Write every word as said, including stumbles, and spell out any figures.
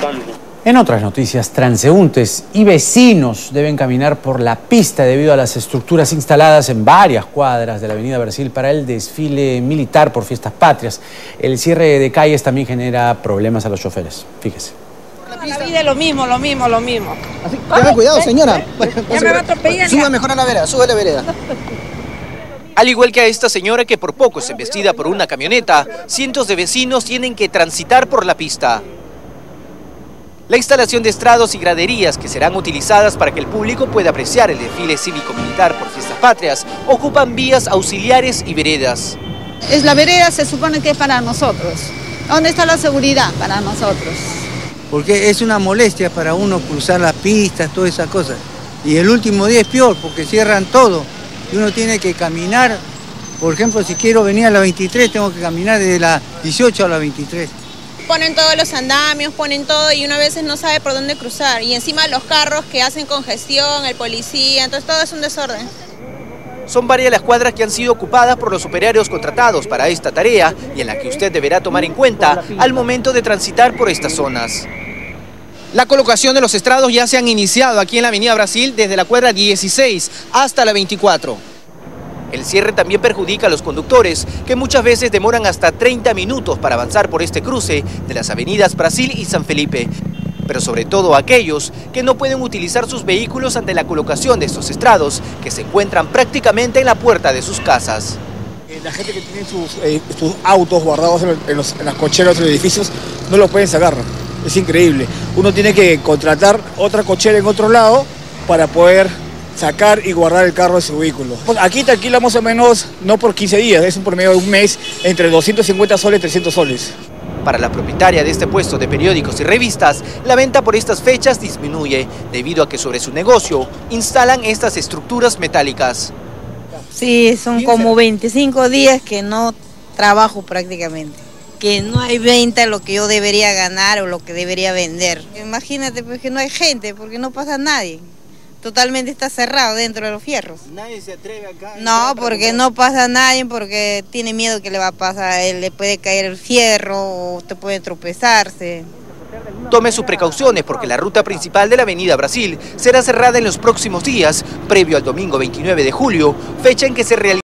bastante. En otras noticias, transeúntes y vecinos deben caminar por la pista debido a las estructuras instaladas en varias cuadras de la avenida Brasil para el desfile militar por fiestas patrias. El cierre de calles también genera problemas a los choferes. Fíjese. La vida es lo mismo, lo mismo, lo mismo. Así, tenga cuidado, señora. Ya me va a atropellar. Suba mejor a la vereda, sube a la vereda. Al igual que a esta señora que por poco es embestida por una camioneta, cientos de vecinos tienen que transitar por la pista. La instalación de estrados y graderías que serán utilizadas para que el público pueda apreciar el desfile cívico-militar por fiestas patrias ocupan vías auxiliares y veredas. Es la vereda, se supone que es para nosotros. ¿Dónde está la seguridad para nosotros? Porque es una molestia para uno cruzar las pistas, todas esas cosas. Y el último día es peor porque cierran todo y uno tiene que caminar. Por ejemplo, si quiero venir a la veintitrés, tengo que caminar desde la dieciocho a la veintitrés. Ponen todos los andamios, ponen todo y uno a veces no sabe por dónde cruzar. Y encima los carros que hacen congestión, el policía, entonces todo es un desorden. Son varias las cuadras que han sido ocupadas por los operarios contratados para esta tarea y en la que usted deberá tomar en cuenta al momento de transitar por estas zonas. La colocación de los estrados ya se han iniciado aquí en la avenida Brasil desde la cuadra dieciséis hasta la veinticuatro. El cierre también perjudica a los conductores, que muchas veces demoran hasta treinta minutos para avanzar por este cruce de las avenidas Brasil y San Felipe, pero sobre todo a aquellos que no pueden utilizar sus vehículos ante la colocación de estos estrados, que se encuentran prácticamente en la puerta de sus casas. La gente que tiene sus, eh, sus autos guardados en, en, los, en las cocheras de los edificios no los pueden sacar, es increíble. Uno tiene que contratar otra cochera en otro lado para poder sacar y guardar el carro de su vehículo. Aquí te alquila más o menos, no por quince días, es un promedio de un mes, entre doscientos cincuenta soles y trescientos soles. Para la propietaria de este puesto de periódicos y revistas, la venta por estas fechas disminuye, debido a que sobre su negocio instalan estas estructuras metálicas. Sí, son como veinticinco días que no trabajo prácticamente, que no hay venta de lo que yo debería ganar o lo que debería vender. Imagínate, pues, que no hay gente, porque no pasa nadie. Totalmente está cerrado dentro de los fierros. ¿Nadie se atreve acá? No, porque no pasa nadie, porque tiene miedo que le va a pasar, él le puede caer el fierro o te puede tropezarse. Tome sus precauciones porque la ruta principal de la avenida Brasil será cerrada en los próximos días, previo al domingo veintinueve de julio, fecha en que se realizará